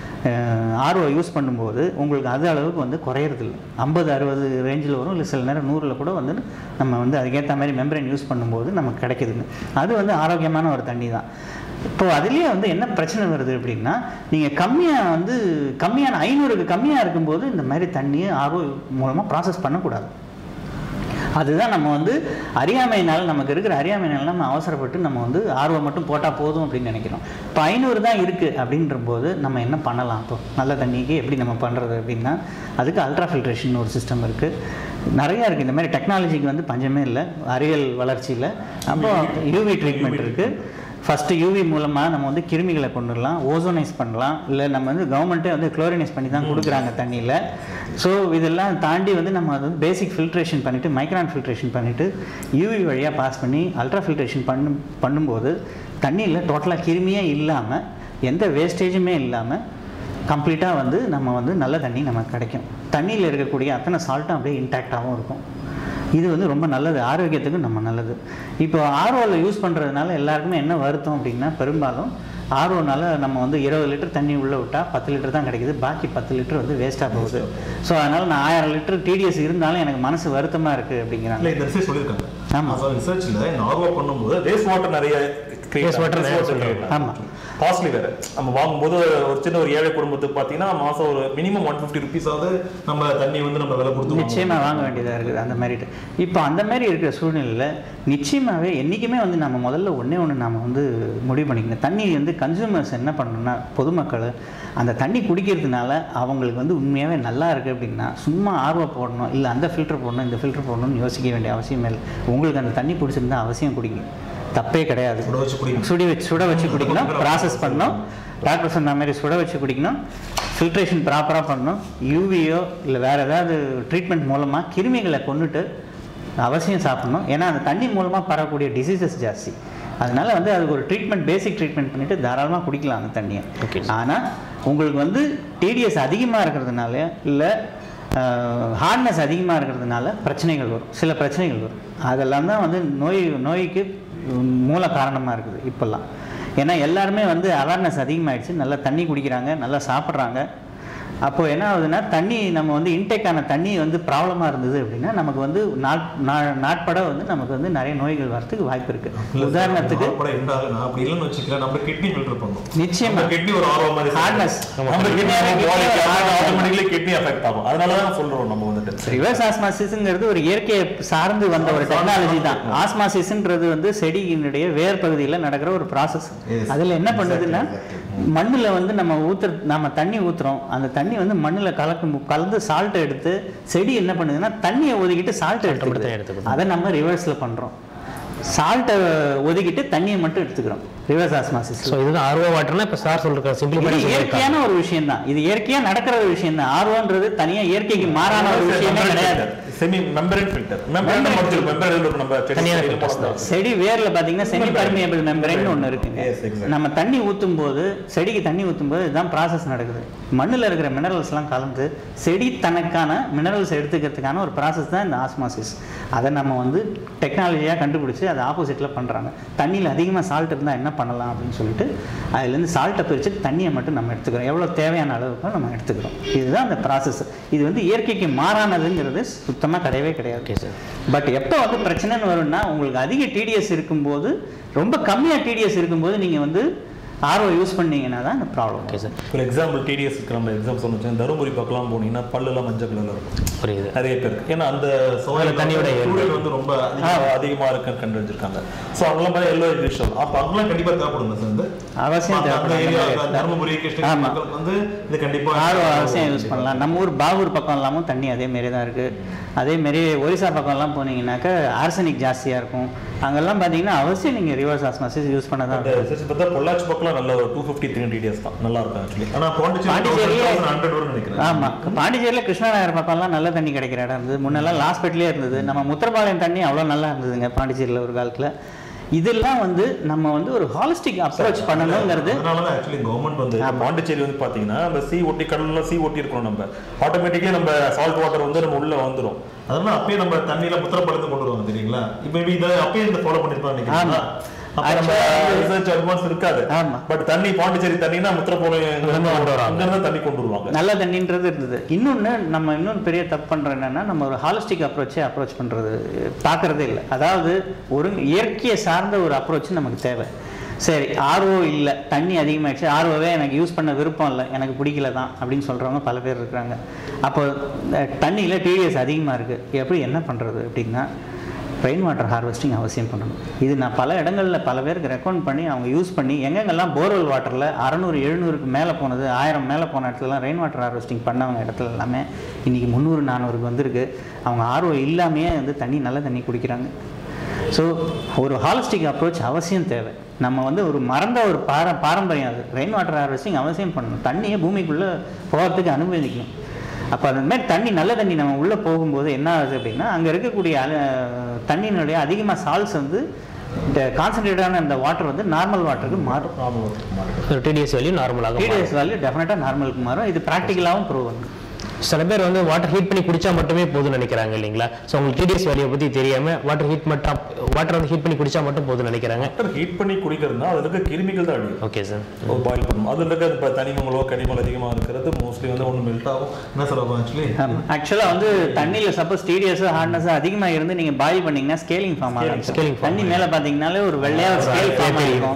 ஆர்ஓ யூஸ் பண்ணும்போது உங்களுக்கு அது அளவுக்கு வந்து குறையிறதில்லை. ஐம்பது அறுபது ரேஞ்சில் வரும், இல்லை சில நேரம் நூறில் கூட வந்து நம்ம வந்து அதுக்கேற்ற மாதிரி மெம்பரைன் யூஸ் பண்ணும்போது நமக்கு கிடைக்குதுங்க. அது வந்து ஆரோக்கியமான ஒரு தண்ணி தான். இப்போ அதுலேயே வந்து என்ன பிரச்சனை வருது அப்படின்னா நீங்கள் கம்மியாக வந்து கம்மியான ஐநூறுக்கு கம்மியாக இருக்கும்போது இந்த மாதிரி தண்ணியை ஆர்ஓ மூலமாக ப்ராசஸ் பண்ணக்கூடாது. அதுதான் நம்ம வந்து அறியாமையினால், நமக்கு இருக்கிற அறியாமையினால் நம்ம அவசரப்பட்டு நம்ம வந்து ஆர்ஓ மட்டும் போட்டால் போதும் அப்படின்னு நினைக்கிறோம். இப்போ ஐநூறு தான் இருக்குது அப்படின்ற போது நம்ம என்ன பண்ணலாம், இப்போ நல்ல தண்ணிக்கு எப்படி நம்ம பண்ணுறது அப்படின்னா அதுக்கு அல்ட்ரா ஃபில்ட்ரேஷன் ஒரு சிஸ்டம் இருக்குது, நிறையா இருக்குது. இந்த மாதிரி டெக்னாலஜிக்கு வந்து பஞ்சமே இல்லை அறிவியல் வளர்ச்சியில். அப்போ யூவி ட்ரீட்மெண்ட் இருக்குது. ஃபஸ்ட்டு யூவி மூலமாக நம்ம வந்து கிருமிகளை கொண்டுடலாம், ஓசோனைஸ் பண்ணலாம், இல்லை நம்ம வந்து கவர்மெண்ட்டே வந்து குளோரினைஸ் பண்ணி தான் கொடுக்குறாங்க தண்ணியில். ஸோ இதெல்லாம் தாண்டி வந்து நம்ம அது வந்து பேசிக் ஃபில்ட்ரேஷன் பண்ணிவிட்டு மைக்ரான் ஃபில்ட்ரேஷன் பண்ணிவிட்டு யூவி வழியாக பாஸ் பண்ணி அல்ட்ரா ஃபில்ட்ரேஷன் பண்ணும் பண்ணும்போது தண்ணியில் டோட்டலாக கிருமியே இல்லாமல் எந்த வேஸ்டேஜுமே இல்லாமல் கம்ப்ளீட்டாக வந்து நம்ம வந்து நல்ல தண்ணி நமக்கு கிடைக்கும். தண்ணியில் இருக்கக்கூடிய அத்தனை சால்ட்டும் அப்படியே இன்டாக்டாகவும் இருக்கும். இது வந்து ரொம்ப நல்லது, ஆரோக்கியத்துக்கு நம்ம நல்லது. இப்போ ஆர்ஓவில் யூஸ் பண்ணுறதுனால எல்லாருக்குமே என்ன வருத்தம் அப்படின்னா பெரும்பாலும் ஆர்ஓனால நம்ம வந்து இருபது லிட்டர் தண்ணி உள்ளே விட்டால் பத்து லிட்டர் தான் கிடைக்குது, பாக்கி பத்து லிட்டர் வந்து வேஸ்ட்டாக போகுது. ஸோ அதனால் நான் ஆயிரம் லிட்டர் டிடிஎஸ் இருந்தாலும் எனக்கு மனசு வருத்தமாக இருக்குது அப்படிங்கிறாங்க. இந்த ரிசர்ச் சொல்லியிருக்காங்க. ஆமாம், ரிசர்ச்சில் ஆர்ஓ பண்ணும்போது வேஸ்ட் வாட்டர் நிறைய ஆமாம் காஸ்ட்லி வேறு. நம்ம வாங்கும்போது ஒரு சின்ன ஒரு ஏழை குடும்பத்துக்கு பார்த்தீங்கன்னா மாதம் ஒரு மினிமம் ஒன் ஃபிஃப்டி ருபீஸாவது நம்ம தண்ணி வந்து நம்ம விலை கொடுத்து நிச்சயமாக வாங்க வேண்டியதாக இருக்குது அந்த மாதிரி. இப்போ அந்த மாதிரி இருக்கிற சூழ்நிலையில் நிச்சயமாகவே என்றைக்குமே வந்து நம்ம முதல்ல ஒன்றே ஒன்று நம்ம வந்து முடிவு பண்ணிக்கணும். தண்ணி வந்து கன்சூமர்ஸ் என்ன பண்ணணும்னா, பொதுமக்கள் அந்த தண்ணி குடிக்கிறதுனால அவங்களுக்கு வந்து உண்மையாகவே நல்லா இருக்குது அப்படின்னா சும்மா ஆர்வம் போடணும், இல்லை அந்த ஃபில்டர் போடணும் இந்த ஃபில்டர் போடணும்னு யோசிக்க வேண்டிய அவசியமே இல்லை. உங்களுக்கு அந்த தண்ணி பிடிச்சிருந்தா அவசியம் குடிங்க, தப்பே கிடையாது. சுட வச்சு குடிக்கணும், சுடி வச்சு சுட வச்சு குடிக்கணும், ப்ராசஸ் பண்ணணும், டாக்டர் சொன்ன மாதிரி சுட வச்சு குடிக்கணும், ஃபில்ட்ரேஷன் ப்ராப்பராக பண்ணணும், யூவியோ இல்லை வேறு ஏதாவது ட்ரீட்மெண்ட் மூலமாக கிருமிகளை கொண்டுட்டு அவசியம் சாப்பிடணும். ஏன்னா அந்த தண்ணி மூலமாக பரவக்கூடிய டிசீசஸ் ஜாஸ்தி. அதனால் வந்து அதுக்கு ஒரு ட்ரீட்மெண்ட், பேசிக் ட்ரீட்மெண்ட் பண்ணிவிட்டு தாராளமாக குடிக்கலாம் அந்த தண்ணியை. ஆனால் உங்களுக்கு வந்து டிடிஎஸ் அதிகமாக இருக்கிறதுனால இல்லை ஹார்ட்னஸ் அதிகமாக இருக்கிறதுனால பிரச்சனைகள் வரும், சில பிரச்சனைகள் வரும். அதெல்லாம் தான் வந்து நோய் நோய்க்கு மூல காரணமாக இருக்குது இப்போல்லாம். ஏன்னா எல்லாருமே வந்து அவேர்னஸ் அதிகமாகிடுச்சு, நல்லா தண்ணி குடிக்கிறாங்க, நல்லா சாப்பிட்றாங்க. அப்போது என்ன ஆகுதுன்னா, தண்ணி நம்ம வந்து இன்டேக்கான தண்ணி வந்து ப்ராப்ளமாக இருந்தது அப்படின்னா நமக்கு வந்து நாட் நாட்பட வந்து நமக்கு வந்து நிறைய நோய்கள் வரதுக்கு வாய்ப்பு இருக்குது. உதாரணத்துக்கு நிச்சயமாக கிட்னி ஒரு ஹார்ட்னஸ் கிட்னி அஃபெக்ட் ஆகும். அதனால தான் சொல்கிறோம் நம்ம வந்துட்டு ரிவர்ஸ் ஆஸ்மாசிஸ்ங்கிறது ஒரு இயற்கையை சார்ந்து வந்த ஒரு டெக்னாலஜி தான். ஆஸ்மாசிஸ்ன்றது வந்து செடியினுடைய வேர் பகுதியில் நடக்கிற ஒரு ப்ராசஸ். அதில் என்ன பண்ணுதுன்னா, மண்ணில் வந்து நம்ம ஊற்றுற நம்ம தண்ணி ஊற்றுறோம், அந்த தண்ணி வந்து மண்ணில் கலக்கும் கலந்து சால்ட்டை எடுத்து செடி என்ன பண்ணுதுன்னா தண்ணியை ஒதுக்கிட்டு சால்ட்டை எடுத்துக்கிட்டு அதை நம்ம ரிவர்ஸில் பண்ணுறோம். சால்ட்டை ஒதுக்கிட்டு தண்ணியை மட்டும் எடுத்துக்கிறோம், ரிவர்ஸ் ஆஸ்மாசிஸ். ஸோ இதுதான் ஆர்ஓ வாட்டர்னா இப்போ சார் சொல்ற சிம்பிள் இயற்கையான ஒரு விஷயம் தான், இது இயற்கையாக நடக்கிற ஒரு விஷயம் தான். ஆர்ஓன்றது தனியாக இயற்கைக்கு மாறான ஒரு விஷயமே கிடையாது. செமி மெம்பரேன் ஃபில்டர் மெம்பரேன் நம்ம மெம்பரேன் நம்ம செடி வேர்ல பாத்தீங்கன்னா செமி பெர்மியபிள் மெம்பரேன் ஒன்று இருக்குங்க. நம்ம தண்ணி ஊற்றும் போது செடிக்கு தண்ணி ஊற்றும் போது இதுதான் ப்ராசஸ் நடக்குது. மண்ணில் இருக்கிற மினரல்ஸ்லாம் கலந்து செடி தனக்கான மினரல்ஸ் எடுத்துக்கிறதுக்கான ஒரு ப்ராசஸ் தான் இந்த ஆஸ்மாசிஸ். அதை நம்ம வந்து டெக்னாலஜியாக கண்டுபிடிச்சி அதை ஆப்போசிட்டில் பண்ணுறாங்க. தண்ணியில் அதிகமாக சால்ட் இருந்தால் என்ன பண்ணலாம் அப்படின்னு சொல்லிட்டு அதுலேருந்து சால்ட்டை பிரிச்சுட்டு தண்ணியை மட்டும் நம்ம எடுத்துக்கிறோம், எவ்வளோ தேவையான அளவுக்கு நம்ம எடுத்துக்கிறோம். இதுதான் அந்த ப்ராசஸ். இது வந்து இயற்கைக்கு மாறானதுங்கிறது சுத்தமாக கிடையவே கிடையாது. பட் எப்போ வந்து பிரச்சனைன்னு வரும்னா, உங்களுக்கு அதிக டிடிஎஸ் இருக்கும்போது, ரொம்ப கம்மியாக டிடிஎஸ் இருக்கும்போது நீங்கள் வந்து ஆர்ஓ யூஸ் பண்ணீங்கன்னா தான் இந்த ப்ராப்ளம். Okay sir. ஒரு எக்ஸாம்பிள் டிடிஎஸ் இருக்கிற நம்ம எக்ஸாம் சொன்னோம், தருமபுரி பக்கம்லாம் போனீங்கன்னா பல்லுலாம் மஞ்சள் கலரில் இருக்கும். புரியுது, நிறைய பேருக்கு. ஏன்னா அந்த சோயில் தண்ணியோட சூழல் வந்து ரொம்ப அதிகமாக இருக்குன்னு கண்டு வச்சிருக்காங்க. ஸோ அங்கெல்லாம் பார்த்தா எல்லோ எடிஷன், அப்போ அங்கெல்லாம் கண்டிப்பாக தேவைப்படுங்க சார். இந்த அவசியம் தேவைப்படும். தருமபுரி கிருஷ்ணகிரி மக்களுக்கு வந்து இது கண்டிப்பாக ஆர்ஓ அவசியம் யூஸ் பண்ணலாம். நம்ம ஊர் பாகூர் பக்கம் எல்லாமும் தண்ணி அதே மாரி தான் இருக்குது. அதேமாரி ஒரிசா பக்கம்லாம் போனீங்கன்னாக்கா ஆர்சனிக் ஜாஸ்தியாக இருக்கும். அங்கெல்லாம் பார்த்தீங்கன்னா அவசியம் நீங்கள் ரிவர்ஸ் ஆஸ்மாசிஸ் யூஸ் பண்ண தான். பார்த்தா பொள்ளாச்சி பக்கம்லாம் நல்ல ஒரு டூ ஃபிஃப்டி த்ரீ டிடிஎஸ் தான் நல்லா இருக்கும் ஆக்சுவலி. ஆனால் பாண்டிச்சேரியிலே ஹண்ட்ரட் வரும் நினைக்கிறேன். ஆமாம், பாண்டிச்சேரியில் கிருஷ்ணநகர் பக்கம்லாம் நல்ல தண்ணி கிடைக்கிற இடம் இருந்தது. முன்னெல்லாம் லாஸ்பெட்லேயே இருந்தது. நம்ம முத்திரபாளையம் தண்ணி அவ்வளோ நல்லா இருந்ததுங்க பாண்டிச்சேரியில் ஒரு காலத்தில். இதெல்லாம் வந்து நம்ம வந்து ஒரு ஹாலிஸ்டிக் அப்ரோச் பண்ணணுங்கிறது. அதனால தான் ஆக்சுவலி கவர்மெண்ட் வந்து பாண்டிச்சேரி வந்து பார்த்தீங்கன்னா நம்ம சி ஒட்டி கடலில் சி ஒட்டி இருக்கணும். நம்ம ஆட்டோமேட்டிக்கலி நம்ம சால்ட் வாட்டர் வந்து நம்ம உள்ள வந்துடும். அதனால அப்பயே நம்ம தண்ணியில முத்திரப்பழத்தை கொண்டு வருவாங்க தெரியுங்களா. இப்போ இதை அப்பயே இந்த ஃபாலோ பண்ணிருப்பாங்க நினைக்கிறேன். தண்ணி பாண்டிச்சேரி தண்ணினா முத்திரப்பழம் தண்ணி கொண்டு வருவாங்க, நல்ல தண்ணின்றது இருந்தது. இன்னொன்னு நம்ம இன்னொன்று பெரிய தப்பு பண்றோம் என்னன்னா, நம்ம ஒரு ஹாலிஸ்டிக் அப்ரோச்சே அப்ரோச் பண்றது பார்க்கறதே இல்லை. அதாவது ஒரு இயற்கையை சார்ந்த ஒரு அப்ரோச் நமக்கு தேவை. சரி, ஆர்ஓ இல்லை, தண்ணி அதிகமாகிடுச்சு, ஆர்ஓவே எனக்கு யூஸ் பண்ண விருப்பம் இல்லை, எனக்கு பிடிக்கல தான் அப்படின்னு சொல்கிறவங்க பல பேர் இருக்கிறாங்க. அப்போ தண்ணியில் டிடிஎஸ் அதிகமாக இருக்குது, எப்படி என்ன பண்ணுறது அப்படின்னா ரெயின் வாட்டர் ஹார்வெஸ்டிங் அவசியம் பண்ணணும். இது நான் பல இடங்களில் பல பேருக்கு ரெக்கமெண்ட் பண்ணி அவங்க யூஸ் பண்ணி எங்கெங்கெல்லாம் போர்வெல் வாட்டரில் அறநூறு எழுநூறுக்கு மேலே போனது, ஆயிரம் மேலே போன இடத்துலலாம் ரெயின் வாட்டர் ஹார்வெஸ்டிங் பண்ணவங்க இடத்துல எல்லாமே இன்றைக்கி முந்நூறு நானூறுக்கு வந்திருக்கு. அவங்க ஆர்ஓ இல்லாமையே வந்து தண்ணி நல்ல தண்ணி குடிக்கிறாங்க. ஸோ ஒரு ஹாலிஸ்டிக் அப்ரோச் அவசியம் தேவை. நம்ம வந்து ஒரு மறந்த ஒரு பார பாரம்பரியம் அது. ரெயின் வாட்டர் ஹார்வெஸ்டிங் அவசியம் பண்ணணும். தண்ணியை பூமிக்குள்ளே போகிறதுக்கு அனுமதிக்கணும். அப்போ அந்த மாதிரி தண்ணி நல்ல தண்ணி நம்ம உள்ளே போகும்போது என்ன ஆகுது அப்படின்னா, அங்கே இருக்கக்கூடிய தண்ணியினுடைய அதிகமாக சால்ட்ஸ் வந்து இந்த கான்சன்ட்ரேட்டான அந்த வாட்டர் வந்து நார்மல் வாட்டருக்கு மாறும். டிடிஎஸ் வேல்யூ நார்மலாக டிடிஎஸ் வேல்யூ டெஃபினட்டாக நார்மலுக்கு மாறும். இது ப்ராக்டிக்கலாகவும் ப்ரூவ் பண்ணும். சில பேர் வந்து வாட்டர் ஹீட் பண்ணி குடிச்சா மட்டுமே போதும்னு நினைக்கிறாங்க இல்லைங்களா. ஸோ உங்களுக்கு டிடிஎஸ் வேல்யூ பற்றி தெரியாம வாட்டர் ஹீட் மட்டும் வாட்டர் வந்து ஹீட் பண்ணி குடிச்சா மட்டும் போதும்னு நினைக்கிறாங்க. ஹீட் பண்ணி குடிக்கிறதுனா அதில் இருக்க கிருமிகள் தான் அடிக்கும். ஓகே சார், பாயில் பண்ணணும். அதில் இருக்க இப்போ தனிமங்களோ கனிமல் அதிகமாக இருக்கிறது மோஸ்ட்லி வந்து ஒன்று மெல்ட் ஆகும். என்ன சொல்லுவாங்க ஆக்சுவலி ஆக்சுவலாக வந்து தண்ணியில் சப்போஸ் டிடிஎஸ் ஹார்ட்னஸ் அதிகமாக இருந்து நீங்கள் பாயில் பண்ணிங்கன்னா ஸ்கேலிங் ஃபார்ம் ஆகும். ஸ்கேலிங் தண்ணி மேலே பார்த்தீங்கன்னாலே ஒரு வெள்ளையாக ஸ்கேல் ஃபார்ம் ஆகிருக்கும்.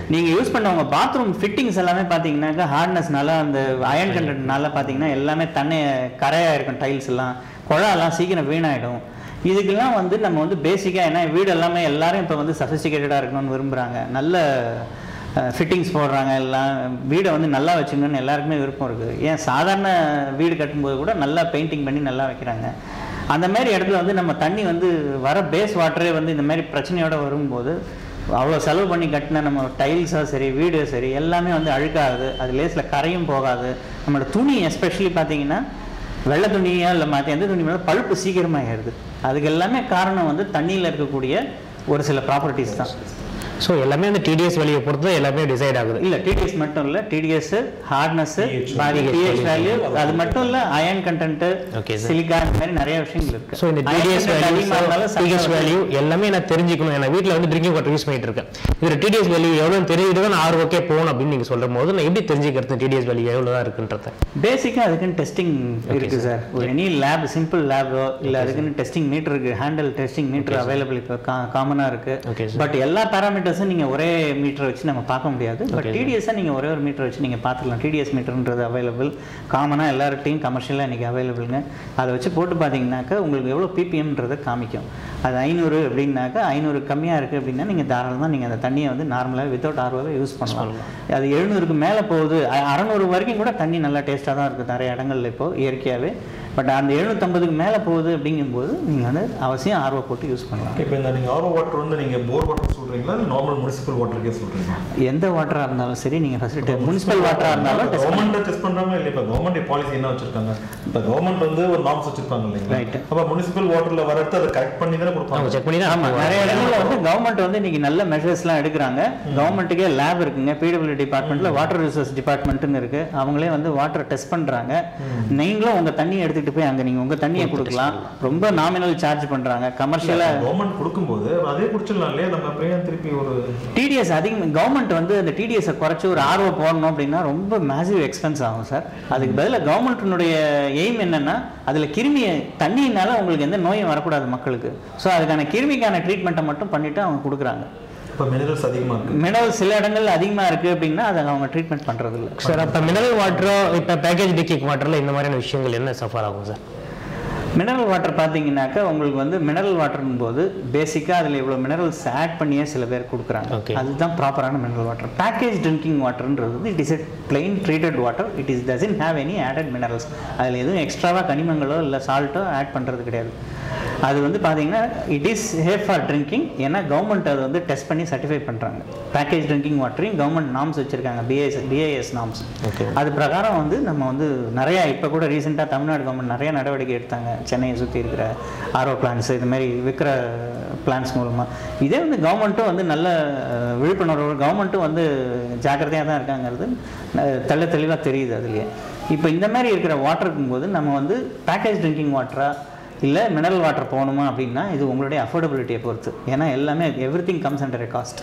நீங்கள் யூஸ் பண்ண உங்கள் பாத்ரூம் ஃபிட்டிங்ஸ் எல்லாமே பார்த்தீங்கன்னாக்கா ஹார்ட்னஸ்னால அந்த அயன் கண்டென்ட்னால பார்த்தீங்கன்னா எல்லாமே தண்ணி கரையாக இருக்கும். டைல்ஸ் எல்லாம் குழாலாம் சீக்கிரம் வீணாயிடும். இதுக்கெல்லாம் வந்து நம்ம வந்து பேசிக்காக ஏன்னா வீடு எல்லாமே எல்லாரும் இப்போ வந்து சஃபிஸ்டிகேட்டடாக இருக்கணும்னு விரும்புகிறாங்க. நல்ல ஃபிட்டிங்ஸ் போடுறாங்க. எல்லாம் வீடை வந்து நல்லா வச்சுக்கணும்னு எல்லாருக்குமே விருப்பம் இருக்குது. ஏன் சாதாரண வீடு கட்டும்போது கூட நல்லா பெயிண்டிங் பண்ணி நல்லா வைக்கிறாங்க. அந்த மாதிரி இடத்துல வந்து நம்ம தண்ணி வந்து வர பேஸ் வாட்டரே வந்து இந்த மாதிரி பிரச்சனையோடு வரும்போது அவ்வளோ செலவு பண்ணி கட்டின நம்ம டைல்ஸாக சரி வீடு சரி எல்லாமே வந்து அழுக்காகுது. அது லேஸில் கரையும் போகாது. நம்மளோட துணி எஸ்பெஷலி பார்த்தீங்கன்னா வெள்ளை துணியாக இல்லை மாற்றி எந்த துணி மேலே பழுப்பு சீக்கிரமாக ஆயிடுது. அதுக்கு எல்லாமே காரணம் வந்து தண்ணியில் இருக்கக்கூடிய ஒரு சில ப்ராப்பர்ட்டிஸ் தான். ஸோ எல்லாமே அந்த டிடிஎஸ் வேல்யூ பொறுத்து எல்லாமே டிசைட் ஆகுது. இல்லை டிடிஎஸ் மட்டும் இல்லை, டிடிஎஸ் ஹார்ட்னஸ் பிஹெச் வேல்யூ அது மட்டும் இல்லை, அயன் கண்டென்ட் சிலிக்கா இந்த மாதிரி நிறைய விஷயங்கள் இருக்கு. ஸோ இந்த டிடிஎஸ் வேல்யூ பிஹெச் வேல்யூ எல்லாமே நான் தெரிஞ்சுக்கணும். ஏன்னா வீட்டில் வந்து ட்ரிங்கிங் வாட்டர் யூஸ் பண்ணிட்டு இருக்கேன். இதில் டிடிஎஸ் வேல்யூ எவ்வளோ தெரிஞ்சுட்டு தான் ஆறு ஓகே போகணும் அப்படின்னு நீங்கள் சொல்லும் போது நான் எப்படி தெரிஞ்சுக்கிறது டிடிஎஸ் வேல்யூ எவ்வளோ தான் இருக்குன்றத? பேசிக்காக அதுக்குன்னு டெஸ்டிங் இருக்குது சார். ஒரு எனி லேப் சிம்பிள் லேபோ இல்லை அதுக்குன்னு டெஸ்டிங் மீட்டர் இருக்குது. ஹேண்டில் டெஸ்டிங் மீட்டர் அவைலபிள் இப்போ காமனாக இருக்குது. பட் எல்லா பேராமீட்டர் நீங்கள் ஒரே மீட்டர் வச்சு நம்ம பார்க்க முடியாது. பட் டிடிஎஸ் நீங்கள் ஒரே ஒரு மீட்டர் வச்சு நீங்கள் பார்த்துக்கலாம். டிடிஎஸ் மீட்டர்ன்றது அவைலபிள் காமனாக எல்லார்ட்டையும் கமர்ஷியலாக இன்றைக்கி அவைலபிளுங்க. அதை வச்சு போட்டு பார்த்தீங்கன்னாக்கா உங்களுக்கு எவ்வளோ பிபிஎம்ன்றதை காமிக்கும். அது ஐநூறு அப்படின்னாக்கா ஐநூறு கம்மியாக இருக்குது அப்படின்னா நீங்கள் தாராளமாக நீங்கள் அந்த தண்ணியை வந்து நார்மலாக வித்தவுட் ஆர்வோவே யூஸ் பண்ணலாம். அது எழுநூறுக்கு மேலே போகுது, அறநூறு வரைக்கும் கூட தண்ணி நல்லா டேஸ்ட்டாக தான் இருக்குது நிறைய இடங்கள்ல இப்போது இயற்கையாகவே. பட் அந்த எழுநூற்றம்பதுக்கு மேலே போகுது அப்படிங்கும்போது நீங்கள் வந்து அவசியம் ஆர்வோ போட்டு யூஸ் பண்ணலாம். இப்போ இந்த நீங்கள் ஆர்வோ வாட்டர் வந்து நீங்கள் போர் வாட்டர் சொல்கிறீங்களா இல்லை நார்மல் முனிசிபல் வாட்டருக்கே சொல்கிறீங்களா? எந்த வாட்டராக இருந்தாலும் சரி நீங்கள் ஃபஸ்ட்டு முனிசிபல் வாட்டராக இருந்தாலும் கவர்மெண்ட் டெஸ்ட் பண்ணுறாங்க இல்லை? இப்போ கவர்மெண்ட் பாலிசி என்ன வச்சிருக்காங்க? இப்போ கவர்மெண்ட் வந்து ஒரு நார்ம்ஸ் வச்சிருப்பாங்க இல்லைங்களா? ரைட். அப்போ முனிசிபல் வாட்டரில் வரது அதை கரெக்ட் பண்ணி தானே கொடுப்பாங்க, செக் பண்ணி தான். ஆமாம், நிறைய இடங்களில் வந்து கவர்மெண்ட் வந்து இன்றைக்கி நல்ல மெஷர்ஸ்லாம் எடுக்கிறாங்க. கவர்மெண்ட்டுக்கே லேப் இருக்குங்க. பிடபிள்யூ டிபார்ட்மெண்ட்டில் வாட்டர் ரிசோர்ஸ் டிபார்ட்மெண்ட்டுன்னு இருக்குது. அவங்களே வந்து வாட்டரை டெஸ்ட் பண்ணுறாங்க. நீங்களும் உங்கள் தண்ணியை எடுத்துகிட்டு போய் அங்கே நீங்கள் உங்கள் தண்ணியை கொடுக்கலாம். ரொம்ப நாமினல் சார்ஜ் பண்ணுறாங்க. கமர்ஷியலாக கவர்மெண்ட் கொடுக்கும்போது அதே குடிச்சிடலாம் இல்லையா? நம்ம பையன் திருப்பி ஒரு டிடிஎஸ் அதிகம் கவர்மெண்ட் வந்து அந்த டிடிஎஸை குறைச்சி ஒரு ஆர்வம் போடணும் அப்படின்னா ரொம்ப மேசிவ் எக்ஸ்பென்ஸ் ஆகும் சார். அதுக்கு பதிலாக கவர்மெண்ட்டினுடைய எய்ம் என்னென்னா அதில் கிருமியை தண்ணியினால உங்களுக்கு எந்த நோயும் வரக்கூடாது மக்களுக்கு. ஸோ அதுக்கான கிருமிக்கான ட்ரீட்மெண்ட்டை மட்டும் பண்ணிவிட்டு அவங்க கொடுக்குறாங்க. இப்போ மினரல்ஸ் அதிகமாக இருக்குது. மினரல்ஸ் சில இடங்கள் அதிகமாக இருக்குது அப்படின்னா அதை அவங்க ட்ரீட்மெண்ட் பண்ணுறது இல்லை சார். அப்போ மினரல் வாட்டரோ இப்போ பேக்கேஜ் டிக்கிங் வாட்டரில் இந்த மாதிரியான விஷயங்கள் என்ன சஃபர் ஆகும் சார்? மினரல் வாட்டர் பார்த்தீங்கன்னாக்கா உங்களுக்கு வந்து மினரல் வாட்டர்னும் போது பேசிக்காக அதில் இவ்வளோ மினரல்ஸ் ஆட் பண்ணியே சில பேர் கொடுக்குறாங்க. அதுதான் ப்ராப்பரான மினரல் வாட்டர். பேக்கேஜ் ட்ரிங்கிங் வாட்டர்ன்றது வந்து it is a plain treated water. It is doesn't have any added minerals. அதில் எதுவும் எக்ஸ்ட்ராவாக கனிமங்களோ இல்லை சால்ட்டோ ஆட் பண்ணுறது கிடையாது. அது வந்து பார்த்தீங்கன்னா it is safe for drinking. ஏன்னா கவர்மெண்ட் அதை வந்து டெஸ்ட் பண்ணி சர்டிஃபை பண்ணுறாங்க. பேக்கேஜ் ட்ரிங்கிங் வாட்டரையும் கவர்மெண்ட் நாம்ஸ் வச்சுருக்காங்க, பிஏஎஸ் பிஏஎஸ் நாம்ஸ். அது பிரகாரம் வந்து நம்ம வந்து நிறையா இப்போ கூட ரீசெண்டாக தமிழ்நாடு கவர்மெண்ட் நிறைய நடவடிக்கை எடுத்தாங்க. சென்னையை சுற்றி இருக்கிற ஆர்ஓ பிளான்ஸ் இது மாதிரி விற்கிற பிளான்ஸ் மூலமாக. இதே வந்து கவர்மெண்ட்டும் வந்து நல்ல விழிப்புணர்வு, கவர்மெண்ட்டும் வந்து ஜாக்கிரதையாக தான் இருக்காங்கிறது தெள்ள தெளிவாக தெரியுது அதுலேயே. இப்போ இந்த மாதிரி இருக்கிற வாட்டர் இருக்கும்போது நம்ம வந்து பேக்கேஜ் ட்ரிங்கிங் வாட்டராக இல்லை மினரல் வாட்டர் போகணுமா அப்படின்னா இது உங்களுடைய அஃபோர்டபிலிட்டியை பொறுத்து. ஏன்னா எல்லாமே every thing comes under a cost.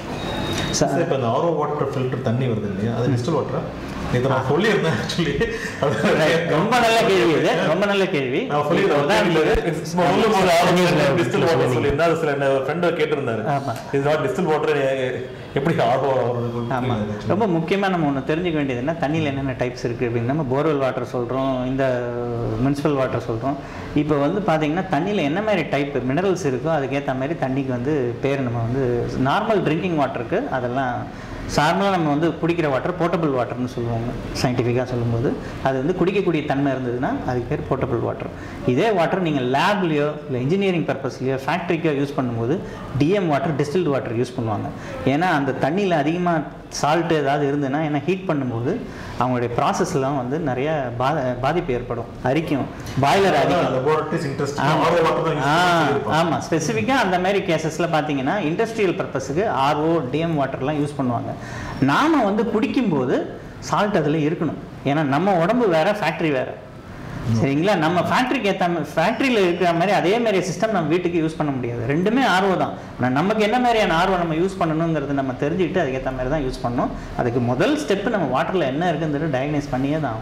Sir இப்போ இந்த ஆர்ஓ வாட்டர் ஃபில்டர் தண்ணி வருது இல்லையா, அது டிஸ்டில் வாட்டரா? இதை நான் சொல்லியிருந்தேன் ஆக்சுவலி. ரொம்ப நல்ல கேள்வி இது, ரொம்ப நல்ல கேள்வி. நான் சொல்லியிருந்தேன் டிஸ்டில் வாட்டர் சொல்லியிருந்தேன். அது சில என்னோட ஃப்ரெண்டு கேட்டிருந்தாரு, இது நாட் டிஸ்டில் வாட்டர் எப்படி ஆர்ஓ? ஆமாம், ரொம்ப முக்கியமாக நம்ம ஒன்று தெரிஞ்சுக்க வேண்டியது என்ன, தண்ணியில் என்னென்ன டைப்ஸ் இருக்குது அப்படின்னு. நம்ம போர்வெல் வாட்டர் சொல்கிறோம், இந்த முனிசிபல் வாட்டர் சொல்கிறோம். இப்போ வந்து பார்த்தீங்கன்னா தண்ணியில் என்ன மாதிரி டைப் மினரல்ஸ் இருக்கோ அதுக்கேற்ற மாதிரி தண்ணிக்கு வந்து பேர். நம்ம வந்து நார்மல் ட்ரிங்கிங் வாட்டருக்கு அதெல்லாம் சார்மலாக நம்ம வந்து குடிக்கிற வாட்டர் போர்ட்டபிள் வாட்டர்னு சொல்லுவாங்க சயின்டிஃபிக்காக சொல்லும்போது. அது வந்து குடிக்கக்கூடிய தன்மை இருந்ததுன்னா அதுக்கு பேர் போர்ட்டபிள் வாட்டர். இதே வாட்டர் நீங்கள் லேப்லேயோ இல்லை இன்ஜினியரிங் பர்பஸ்லையோ ஃபேக்ட்ரிக்கோ யூஸ் பண்ணும்போது DM water distilled water use பண்ணுவாங்க. ஏன்னா அந்த தண்ணியில் அதிகமாக சால்ட்டு ஏதாவது இருந்ததுன்னா ஏன்னா ஹீட் பண்ணும்போது அவங்களுடைய ப்ராசஸ்லாம் வந்து நிறைய பாத பாதிப்பு ஏற்படும், அரிக்கும், பாய்லர் அரிக்கும். ஆமாம், ஸ்பெசிஃபிக்காக அந்த மாதிரி கேசஸில் பார்த்தீங்கன்னா இண்டஸ்ட்ரியல் பர்பஸுக்கு ஆர்ஓ டிஎம் வாட்டர்லாம் யூஸ் பண்ணுவாங்க. நாம் வந்து குடிக்கும்போது சால்ட் அதில் இருக்கணும். ஏன்னா நம்ம உடம்பு வேறு, ஃபேக்ட்ரி வேறு, சரிங்களா? நம்ம ஃபேக்ட்ரிக்கு ஏற்ற ஃபேக்ட்ரியில் இருக்கிற மாதிரி அதே மாதிரி சிஸ்டம் நம்ம வீட்டுக்கு யூஸ் பண்ண முடியாது. ரெண்டுமே ஆர்வம் தான். ஆனால் நமக்கு என்ன மாதிரியான ஆர்வம் நம்ம யூஸ் பண்ணணுங்கிறது நம்ம தெரிஞ்சுக்கிட்டு அதுக்கேற்ற மாதிரி தான் யூஸ் பண்ணணும். அதுக்கு முதல் ஸ்டெப்பு நம்ம வாட்டரில் என்ன இருக்குங்கிறது டயக்னைஸ் பண்ணியே தான் ஆகணும்.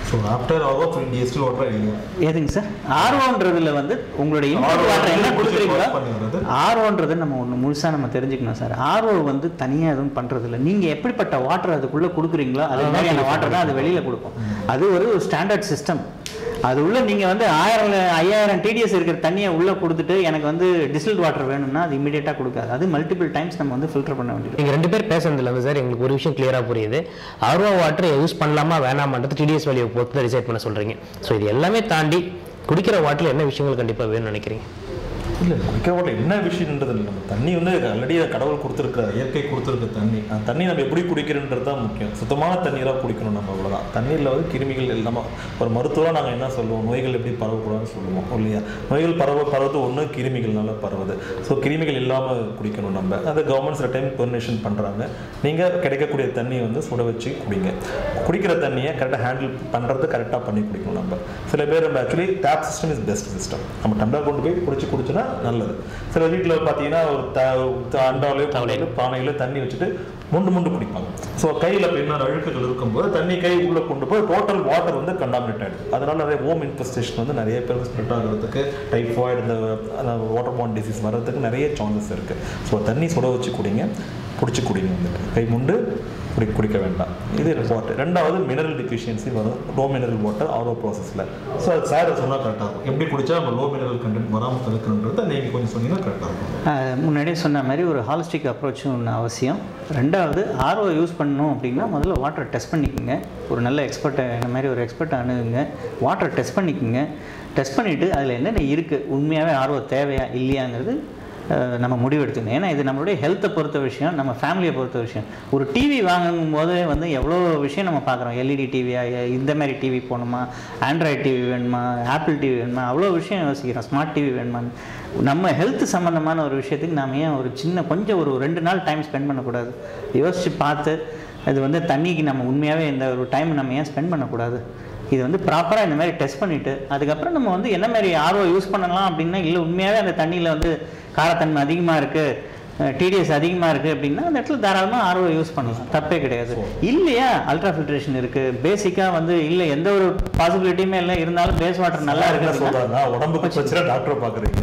So after RO distil water இல்லையா எதுங்க சார் ஆர்ஓன்றதுல வந்து உங்களுடைய இன்புட் வாட்டர் என்ன கொடுக்குறீங்களோ ஆர்ஓன்றது நம்ம ஒன்று முழுசாக நம்ம தெரிஞ்சுக்கணும் சார். ஆர்ஓ வந்து தனியாக எதுவும் பண்ணுறது இல்லை. நீங்கள் எப்படிப்பட்ட வாட்டர் அதுக்குள்ளே கொடுக்குறீங்களோ அது மாதிரியான வாட்டர் தான் அது வெளியில் கொடுக்கும். அது ஒரு ஸ்டாண்டர்ட் சிஸ்டம். அது உள்ள நீங்கள் வந்து ஆயிரம் ஐயாயிரம் டிடிஎஸ் இருக்கிற தண்ணியை உள்ளே கொடுத்துட்டு எனக்கு வந்து டிஸ்டில்ட் வாட்டர் வேணும்னா அது இமீடியட்டாக கொடுக்காது. அது மல்டிபிள் டைம்ஸ் நம்ம வந்து ஃபில்டர் பண்ண வேண்டியது. நீங்கள் ரெண்டு பேர் பேசுறதுல வந்து சார் எங்களுக்கு ஒரு விஷயம் கிளியராக புரியுது. ஆர்ஓ வாட்டர் யூஸ் பண்ணலாமா வேணாமான்றது டிடிஎஸ் வேல்யூ பொறுத்து டிசைட் பண்ண சொல்கிறீங்க. ஸோ இது எல்லாமே தாண்டி குடிக்கிற வாட்டரில் என்ன விஷயங்கள் கண்டிப்பாக வேணும்னு நினைக்கிறீங்க? இல்லை குடிக்கிற வாட்டர் என்ன விஷயன்றது இல்லை. நம்ம தண்ணி வந்து ஆல்ரெடி கடவுள் கொடுத்துருக்குற இயற்கை கொடுத்துருக்க தண்ணி. அந்த தண்ணி நம்ம எப்படி குடிக்கிறோன்றது தான் முக்கியம். சுத்தமான தண்ணீராக குடிக்கணும். நம்ம அவ்வளோதான். தண்ணீரில் வந்து கிருமிகள் இல்லாமல் ஒரு மருத்துவம் நாங்கள் என்ன சொல்லுவோம், நோய்கள் எப்படி பரவக்கூடாதுன்னு சொல்லுவோம் இல்லையா. நோய்கள் பரவ பரவது ஒன்று கிருமிகள்னால பரவுது. ஸோ கிருமிகள் இல்லாமல் குடிக்கணும். நம்ம அதை கவர்மெண்ட் சில டைம் பெர்மிஷன் பண்ணுறாங்க. நீங்கள் கிடைக்கக்கூடிய தண்ணியை வந்து சுட வச்சு குடிங்க. குடிக்கிற தண்ணியை கரெக்டாக ஹேண்டில் பண்ணுறது கரெக்டாக பண்ணி குடிக்கணும். நம்ம சில பேர் நம்ம actually tap system is best system. நம்ம டம்ளர் கொண்டு போய் குடிச்சு குடிச்சுன்னா நல்லது. சில வீட்டில் பார்த்தீங்கன்னா ஒரு அண்டாவிலையோ தவளையில பானையில தண்ணி வச்சுட்டு முண்டு முண்டு குடிப்பாங்க. ஸோ கையில் பின்னால் அழுக்குகள் இருக்கும்போது தண்ணி கை உள்ளே கொண்டு போய் டோட்டல் வாட்டர் வந்து கண்டாமினேட் ஆகிடுது. அதனால நிறைய ஹோம் இன்ஃபெஸ்டேஷன் வந்து நிறைய பேருக்கு ஸ்ப்ரெட் ஆகிறதுக்கு, டைஃபாய்டு, இந்த வாட்டர் பார்ன் டிசீஸ் வர்றதுக்கு நிறைய சான்சஸ் இருக்குது. ஸோ தண்ணி சுட வச்சு குடிங்க, பிடிச்சி குடிங்க. வந்துட்டு கை முண்டு குடி குடிக்க வேண்டாம். இது வாட்டர். ரெண்டாவது மினரல் டிஃபிஷியன்சி வரும் லோ மினரல் வாட்டர் ஆர்ஓ ப்ராசஸில். ஸோ அது சார் சொன்னால் கரெக்டாக இருக்கும். எப்படி குடித்தா நம்ம லோ மினரல் கண்டென்ட் வராமல் தடுக்கணுன்றதை நீங்கள் கொஞ்சம் சொன்னீங்கன்னா கரெக்டாக இருக்கும். முன்னாடியே சொன்ன மாதிரி ஒரு ஹாலிஸ்டிக் அப்ரோச்சும் ஒன்று அவசியம். ரெண்டாவது ஆர்ஓ யூஸ் பண்ணணும் அப்படின்னா முதல்ல வாட்டரை டெஸ்ட் பண்ணிக்கோங்க. ஒரு நல்ல எக்ஸ்பர்ட்டை இந்த மாதிரி ஒரு எக்ஸ்பர்ட்டை அணுகுங்க. வாட்டரை டெஸ்ட் பண்ணிக்கோங்க. டெஸ்ட் பண்ணிவிட்டு அதில் என்னென்ன இருக்குது, உண்மையாகவே ஆர்ஓ தேவையா இல்லையாங்கிறது நம்ம முடிவெடுத்துக்கணும். ஏன்னா இது நம்மளுடைய ஹெல்த்தை பொறுத்த விஷயம், நம்ம ஃபேமிலியை பொறுத்த விஷயம். ஒரு டிவி வாங்கும் போதே வந்து எவ்வளோ விஷயம் நம்ம பார்க்குறோம். எல்இடி டிவியா, இந்த மாதிரி டிவி போகணுமா, ஆண்ட்ராய்டு டிவி வேணுமா, ஆப்பிள் டிவி வேணுமா, அவ்வளோ விஷயம் யோசிக்கிறோம். ஸ்மார்ட் டிவி வேணுமான்னு. நம்ம ஹெல்த் சம்மந்தமான ஒரு விஷயத்துக்கு நாம் ஏன் ஒரு சின்ன கொஞ்சம் ஒரு ரெண்டு நாள் டைம் ஸ்பெண்ட் பண்ணக்கூடாது? யோசித்து பார்த்து அது வந்து தண்ணிக்கு நம்ம உண்மையாகவே இந்த ஒரு டைம் நம்ம ஏன் ஸ்பெண்ட் பண்ணக்கூடாது? இது வந்து ப்ராப்பராக இந்த மாதிரி டெஸ்ட் பண்ணிவிட்டு அதுக்கப்புறம் நம்ம வந்து என்ன மாதிரி ஆர்ஓ யூஸ் பண்ணலாம் அப்படின்னா, இல்லை உண்மையாகவே அந்த தண்ணியில் வந்து காரத்தன்மை அதிகமாக இருக்குது, டிடிஎஸ் அதிகமாக இருக்குது அப்படின்னா அந்த இடத்துல தாராளமாக ஆர்ஓ யூஸ் பண்ணலாம், தப்பே கிடையாது. இல்லையா அல்ட்ரா ஃபில்ட்ரேஷன் இருக்குது. பேசிக்காக வந்து இல்லை எந்த ஒரு பாசிபிலிட்டியுமே இல்லை, இருந்தாலும் பேஸ் வாட்டர் நல்லா இருக்குது. உடம்புக்கு பிரச்சனை டாக்டர் பார்க்குறீங்க,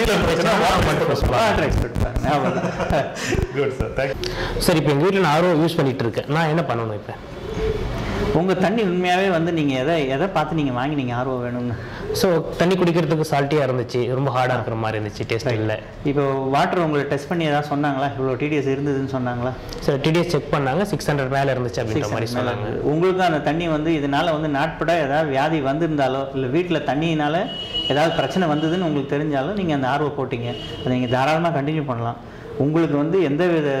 வாட்டர் எக்ஸ்பர்ட் பாருங்க. Good sir, thank you sir. இப்போ எங்கள் வீட்டில் நான் ஆர்ஓ யூஸ் பண்ணிட்டு இருக்கேன். நான் என்ன பண்ணணும் இப்போ? உங்கள் தண்ணி உண்மையாகவே வந்து நீங்கள் எதை எதை பார்த்து நீங்கள் வாங்கி நீங்கள் ஆர்வ வேணும்னு. ஸோ தண்ணி குடிக்கிறதுக்கு சால்ட்டியாக இருந்துச்சு, ரொம்ப ஹார்டாக இருக்கிற மாதிரி இருந்துச்சு, டேஸ்ட் இல்லை. இப்போ வாட்டர் உங்களை டெஸ்ட் பண்ணி ஏதாவது சொன்னாங்களா, இவ்வளோ டிடிஎஸ் இருந்ததுன்னு சொன்னாங்களா? சார் டிடிஎஸ் செக் பண்ணாங்க, சிக்ஸ் ஹண்ட்ரட் மேலே இருந்துச்சு அப்படின்ற மாதிரி சொன்னாங்க. உங்களுக்கு அந்த தண்ணி வந்து இதனால் வந்து நாட்பட ஏதாவது வியாதி வந்திருந்தாலோ இல்லை வீட்டில் தண்ணியினால் ஏதாவது பிரச்சனை வந்ததுன்னு உங்களுக்கு தெரிஞ்சாலும் நீங்கள் அந்த ஆர்வம் போட்டிங்க, அதை நீங்கள் தாராளமாக கண்டினியூ பண்ணலாம். உங்களுக்கு வந்து எந்த வித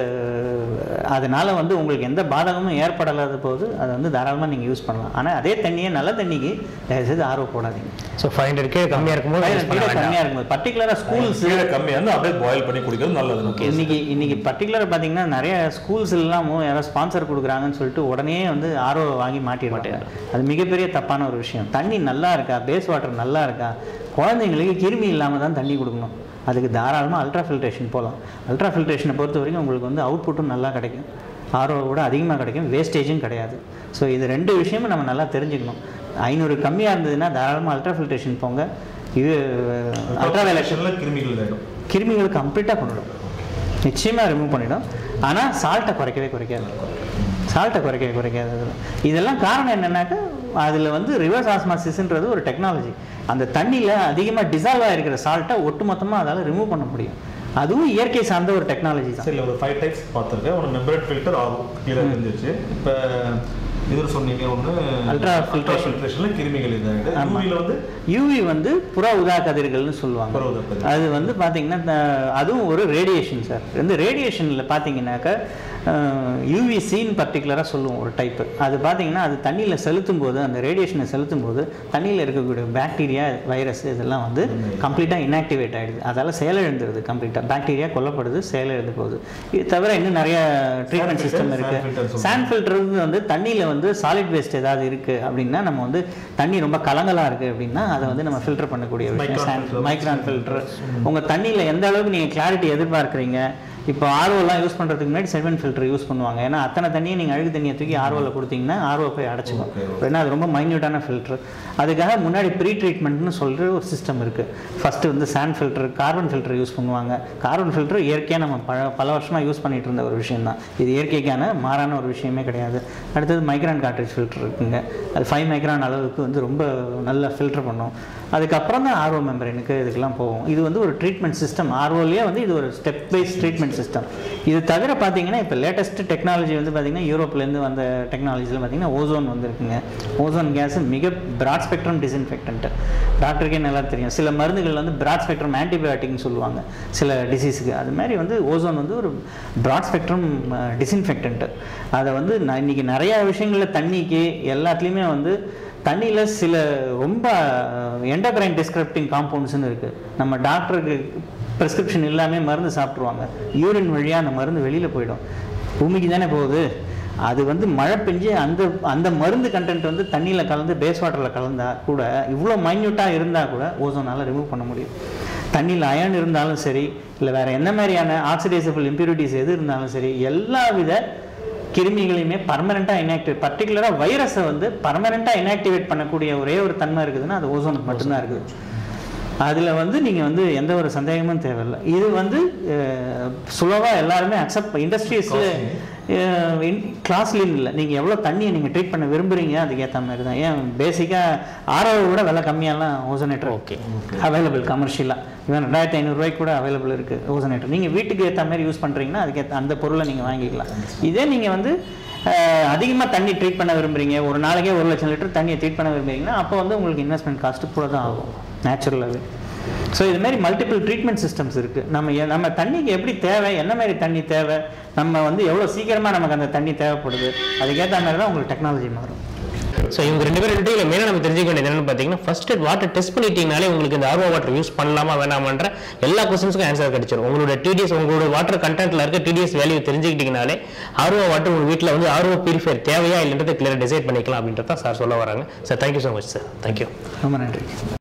அதனால் வந்து உங்களுக்கு எந்த பாதகமும் ஏற்படலாத போது அதை வந்து தாராளமாக நீங்கள் யூஸ் பண்ணலாம். ஆனால் அதே தண்ணியை நல்ல தண்ணிக்கு தயவுசெய்து ஆர்வம் போடாதீங்க. ஸோ ஃபைவ் ஹண்ட்ரட் கே கம்மியாக இருக்கும்போது கம்மியாக இருக்கும்போது பர்டிகுலராக ஸ்கூல்ஸ் கம்மியாக அப்படியே பாயில் பண்ணி குடிக்கிறது நல்லது. இன்னைக்கு இன்னைக்கு பர்டிகுலராக பார்த்தீங்கன்னா நிறைய ஸ்கூல்ஸ் எல்லாமும் யாராவது ஸ்பான்சர் கொடுக்குறாங்கன்னு சொல்லிட்டு உடனே வந்து ஆர்ஓ வாங்கி மாட்டி மாட்டேன். அது மிகப்பெரிய தப்பான ஒரு விஷயம். தண்ணி நல்லா இருக்கா, பேஸ் வாட்டர் நல்லா இருக்கா, குழந்தைங்களுக்கு கிருமி இல்லாமல் தான் தண்ணி கொடுக்கணும். அதுக்கு தாராளமாக அல்ட்ரா ஃபில்ட்ரேஷன் போகலாம். அல்ட்ரா ஃபில்ட்ரேஷனை பொறுத்த வரைக்கும் உங்களுக்கு வந்து அவுட்புட்டும் நல்லா கிடைக்கும், ஆர்ஓ விட அதிகமாக கிடைக்கும், வேஸ்டேஜும் கிடையாது. ஸோ இது ரெண்டு விஷயமும் நம்ம நல்லா தெரிஞ்சுக்கணும். ஐநூறு கம்மியாக இருந்ததுன்னா தாராளமாக அல்ட்ரா ஃபில்ட்ரேஷன் போங்க. இது அல்ட்ரா வேலேஷனில் கிருமிகள் வேணும், கிருமிகள் கம்ப்ளீட்டாக பண்ணிவிடும், நிச்சயமாக ரிமூவ் பண்ணிவிடும். ஆனால் சால்ட்டை குறைக்கவே குறைக்காது, சால்ட்டை குறைக்கவே குறைக்காது. இதெல்லாம் காரணம் என்னென்னாக்கா அதில் வந்து ரிவர்ஸ் ஆஸ்மாசிஸ்ன்றது ஒரு டெக்னாலஜி. அந்த தண்ணியில் அதிகமாக டிசால்வ் ஆகிருக்கிற சால்ட்டை ஒட்டுமொத்தமாக அதால் ரிமூவ் பண்ண முடியும். அதுவும் இயற்கை சார்ந்த ஒரு டெக்னாலஜி தான். சரி, ஒரு ஃபைவ் டைப்ஸ் பார்த்துருக்கேன். ஒன்று மெம்பரேட் ஃபில்டர் ஆகும், கீழே இருந்துச்சு. இப்போ இது சொன்னீங்க ஒன்று அல்ட்ரா ஃபில்டர் ஃபில்ட்ரேஷனில் கிருமிகள் இதாகிட்டு. யூவியில் வந்து யூவி வந்து புற உதா கதிர்கள்னு சொல்லுவாங்க. அது வந்து பார்த்தீங்கன்னா அதுவும் ஒரு ரேடியேஷன் சார். இந்த ரேடியேஷனில் பார்த்தீங்கன்னாக்கா யூவிசின்னு பர்டிகுலராக சொல்லுவோம் ஒரு டைப்பு. அது பார்த்தீங்கன்னா அது தண்ணியில் செலுத்தும் போது, அந்த ரேடியேஷனை செலுத்தும் போது தண்ணியில் இருக்கக்கூடிய பாக்டீரியா, வைரஸ் இதெல்லாம் வந்து கம்ப்ளீட்டாக இன்ஆக்டிவேட் ஆகிடுது. அதால் செயலிழந்துருது, கம்ப்ளீட்டாக பாக்டீரியா கொல்லப்படுது, செயலிழந்து போகுது. இது தவிர இன்னும் நிறைய ட்ரீட்மெண்ட் சிஸ்டம் இருக்குது. சாண்ட் ஃபில்டர் வந்து தண்ணியில் வந்து சாலிட் வேஸ்ட் ஏதாவது இருக்குது அப்படின்னா, நம்ம வந்து தண்ணி ரொம்ப கலங்கலாக இருக்குது அப்படின்னா அதை வந்து நம்ம ஃபில்டர் பண்ணக்கூடிய விஷயம் மைக்ரான் ஃபில்டர். உங்கள் தண்ணியில் எந்த அளவுக்கு நீங்கள் கிளாரிட்டி எதிர்பார்க்குறீங்க, இப்போ ஆர்ஓலாம் யூஸ் பண்ணுறதுக்கு முன்னாடி செடிமெண்ட் ஃபில்டர் யூஸ் பண்ணுவாங்க. ஏன்னா அத்தனை தண்ணியை நீங்கள் அழுகு தண்ணியை தூக்கி ஆர்ஓவில் கொடுத்தீங்கன்னா ஆர்ஓ போய் அடைச்சிக்கும். ஏன்னா அது ரொம்ப மைன்யூட்டான ஃபில்டர். அதுக்காக முன்னாடி ப்ரீ ட்ரீட்மெண்ட்னு சொல்கிற ஒரு சிஸ்டம் இருக்குது. ஃபஸ்ட்டு வந்து sand filter, carbon filter use பண்ணுவாங்க. கார்பன் ஃபில்டர் இயற்கையாக நம்ம பல பல வருஷமாக யூஸ் பண்ணிகிட்டு இருந்த ஒரு விஷயம் தான். இது இயற்கைக்கான மாறான ஒரு விஷயமே கிடையாது. அடுத்தது மைக்ரான் கார்ட்ரிட்ஜ் ஃபில்டர் இருக்குங்க. அது ஃபைவ் மைக்ரான் அளவுக்கு வந்து ரொம்ப நல்லா ஃபில்டர் பண்ணும். அதுக்கப்புறம் தான் ஆர்ஓ மெம்பரேனுக்கு இதுக்கெல்லாம் போகும். இது வந்து ஒரு ட்ரீட்மெண்ட் சிஸ்டம். ஆர்ஓலேயே வந்து இது ஒரு ஸ்டெப் வைஸ் ட்ரீட்மெண்ட் சிஸ்டம். இது தவிர பார்த்தீங்கன்னா இப்போ லேட்டஸ்ட் டெக்னாலஜி வந்து பார்த்தீங்கன்னா யூரோப்லேருந்து வந்த டெக்னாலஜியில் பார்த்தீங்கன்னா ஓசோன் வந்துருக்குங்க. ஓசோன் கேஸ் மிக பிராட் ஸ்பெக்ட்ரம் டிஸ்இன்ஃபெக்டன்ட்டு. டாக்டருக்கே நல்லா தெரியும். சில மருந்துகள் வந்து பிராட் ஸ்பெக்ட்ரம் ஆன்டிபயோட்டிக்னு சொல்லுவாங்க சில டிசீஸுக்கு. அது மாதிரி வந்து ஓசோன் வந்து ஒரு பிராட் ஸ்பெக்ட்ரம் டிஸ்இன்ஃபெக்டன்ட்டு. அதை வந்து நான் இன்றைக்கி நிறையா விஷயங்களில் தண்ணிக்கு எல்லாத்துலேயுமே வந்து தண்ணியில் சில ரொம்ப எண்டோக்ரைன் டிஸ்கிரிப்டிங் காம்பவுண்ட்ஸ்னு இருக்குது. நம்ம டாக்டருக்கு ப்ரெஸ்கிரிப்ஷன் இல்லாமல் மருந்து சாப்பிட்ருவாங்க. யூரின் வழியாக அந்த மருந்து வெளியில் போயிடும். பூமிக்கு தானே போகுது. அது வந்து மழை பெஞ்சு அந்த அந்த மருந்து கண்டென்ட் வந்து தண்ணியில் கலந்து பேஸ் வாட்டரில் கலந்தால் கூட இவ்வளோ மைன்யூட்டாக இருந்தால் கூட ஓசோனால் ரிமூவ் பண்ண முடியும். தண்ணியில் அயன் இருந்தாலும் சரி, இல்லை வேறு என்ன மாதிரியான ஆக்சிடைசபிள் இம்ப்யூரிட்டிஸ் எது இருந்தாலும் சரி, எல்லா வித கிருமிகளையுமே பர்மனெண்ட்டாக இன்ஆக்டிவேட், பர்டிகுலராக வைரஸை வந்து பர்மனெண்ட்டாக இன்ஆக்டிவேட் பண்ணக்கூடிய ஒரே ஒரு தன்மை இருக்குதுன்னா அது ஓசோனுக்கு மட்டும்தான் இருக்குது. அதில் வந்து நீங்கள் வந்து எந்த ஒரு சந்தேகமும் தேவையில்லை. இது வந்து சுலவாக எல்லாருமே அக்செப்ட், இண்டஸ்ட்ரீஸில் கிளாஸ்லின்னு இல்லை. நீங்கள் எவ்வளோ தண்ணியை நீங்கள் ட்ரீட் பண்ண விரும்புகிறீங்க அதுக்கேற்ற மாதிரி தான். ஏன் பேசிக்காக ஆரோவை விட விலை கம்மியாலாம் ஓசோனேட்டர் ஓகே அவைலபிள் கமர்ஷியலாக. இவன் ரெண்டாயிரத்தி ஐநூறுரூவாய்க்கு கூட அவைலபிள் இருக்குது ஓசோனேட்டர். நீங்கள் வீட்டுக்கு ஏற்ற மாதிரி யூஸ் பண்ணுறீங்கன்னா அதுக்கேற்ற அந்த பொருளை நீங்கள் வாங்கிக்கலாம். இதே நீங்கள் வந்து அதிகமாக தண்ணி ட்ரீட் பண்ண விரும்புகிறீங்க, ஒரு நாளைக்கே ஒரு லட்சம் லிட்டர் தண்ணியை ட்ரீட் பண்ண விரும்புகிறீங்கன்னா அப்போ வந்து உங்களுக்கு இன்வெஸ்ட்மெண்ட் காஸ்ட்டு கூட தான் ஆகும் நேச்சுரலாகவே. ஸோ இது மாதிரி மல்டிபிள் ட்ரீட்மெண்ட் சிஸ்டம்ஸ் இருக்குது. நம்ம நம்ம தண்ணிக்கு எப்படி தேவை, என்ன மாதிரி தண்ணி தேவை, நம்ம வந்து எவ்வளோ சீக்கிரமாக நமக்கு அந்த தண்ணி தேவைப்படுது, அதுக்கேற்ற மாதிரி தான் உங்களுக்கு டெக்னாலஜி மாறும். ஸோ இவங்க ரெண்டு பேரும் டீட்டெயில் மெயினாக நம்ம தெரிஞ்சுக்க வேண்டியது என்னன்னு பார்த்தீங்கன்னா, ஃபர்ஸ்ட் வாட்டர் டெஸ்ட் பண்ணிட்டீங்கனாலே உங்களுக்கு இந்த ஆர்ஓ வாட்டர் யூஸ் பண்ணலாமா வேணாமன்ற எல்லா கொஸ்டின்ஸ்க்கும் ஆன்சர் கிடைச்சிடும். உங்களோட டிடிஎஸ், உங்களோட வாட்டர் கண்டென்ட்ல இருக்க டிடிஎஸ் வேல்யூ தெரிஞ்சுக்கிட்டீங்கனாலே ஆர்ஓ வாட்டர் உங்கள் வீட்டில் வந்து ஆர்ஓ பியூரிஃபையர் தேவையா இல்லைன்றதை கிளியராக டிசைட் பண்ணிக்கலாம் அப்படின்றத சார் சொல்ல வராங்க. Sir thank you so much sir. Thank you. ரொம்ப நன்றி.